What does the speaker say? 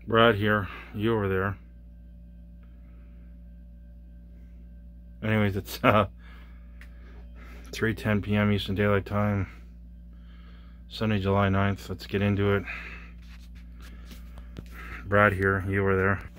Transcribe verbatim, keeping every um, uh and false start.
Brad here, you over there. Anyways, it's uh three ten p m Eastern Daylight Time, Sunday, July ninth. Let's get into it. Brad here, you over there.